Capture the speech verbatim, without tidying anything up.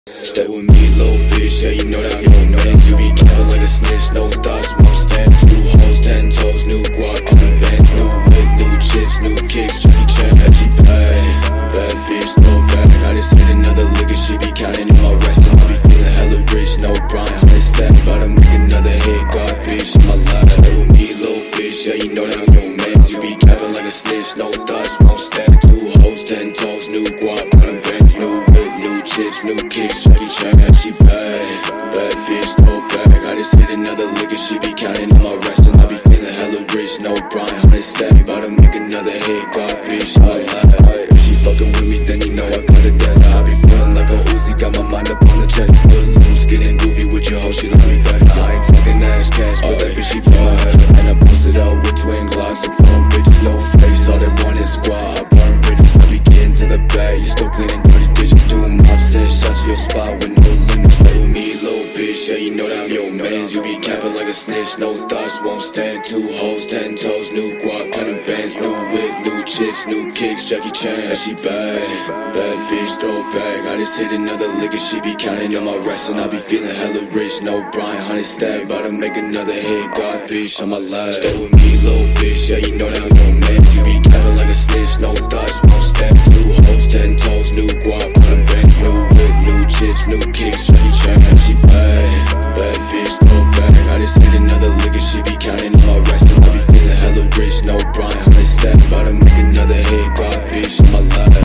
Stay with me, little bitch, yeah, you know that I'm your man. You be capping like a snitch, no thoughts, won't stand. New hoes, ten toes, new guap, on the bands. New whip, new chips, new kicks, Jackie Chan, that she pay. Bad bitch, no bag, I just hit another lick and she be counting in my rest. And I be feeling hella rich, no Brian, on this step. About to make another hit, God bitch, in my life. Stay with me, little bitch, yeah, you know that I'm your man. You be capping like a snitch, no thoughts, won't stand. Two hoes, ten toes, new guap, on the bands. New whip, new chips, new kicks, Jackie Chan, that she pay. Bad bitch, no bag, I just hit another lick and she be counting in my rest. And I be feeling hella rich, no Brian, on this step. About to make another hit, God bitch, in my life. If she fucking with me, then you know I got it dead. I be feeling like a Uzi, got my mind up on the check. Foot loose, getting goofy with your hoe, she love me back. I ain't talking ass cash, but that bitch she bad. And I posted up with twin glass and phone bitches, no face, all they want is squad. I burn bridges, I be getting to the bag. You still cleaning dirty dishes, doing mob set shots to your spot with no limits. Stay with me, little bitch, yeah, you know that I'm your mans. You be capping like a snitch, no thoughts, won't stand. Two hoes, ten toes, new guap, counting bands. New whip, new chips, new kicks, Jackie Chan, that she bad. Bad bitch, throw it back, I just hit another lick and she be counting on my rest. And I be feeling hella rich, no Brian, honey stack. About to make another hit, God bitch, on my life. Stay with me, little bitch, yeah, you know that I'm your man. You be capping like a snitch, no thoughts, won't stand. Two hoes, ten toes, new guap, counting bands. New whip, new chips, new kicks, Jackie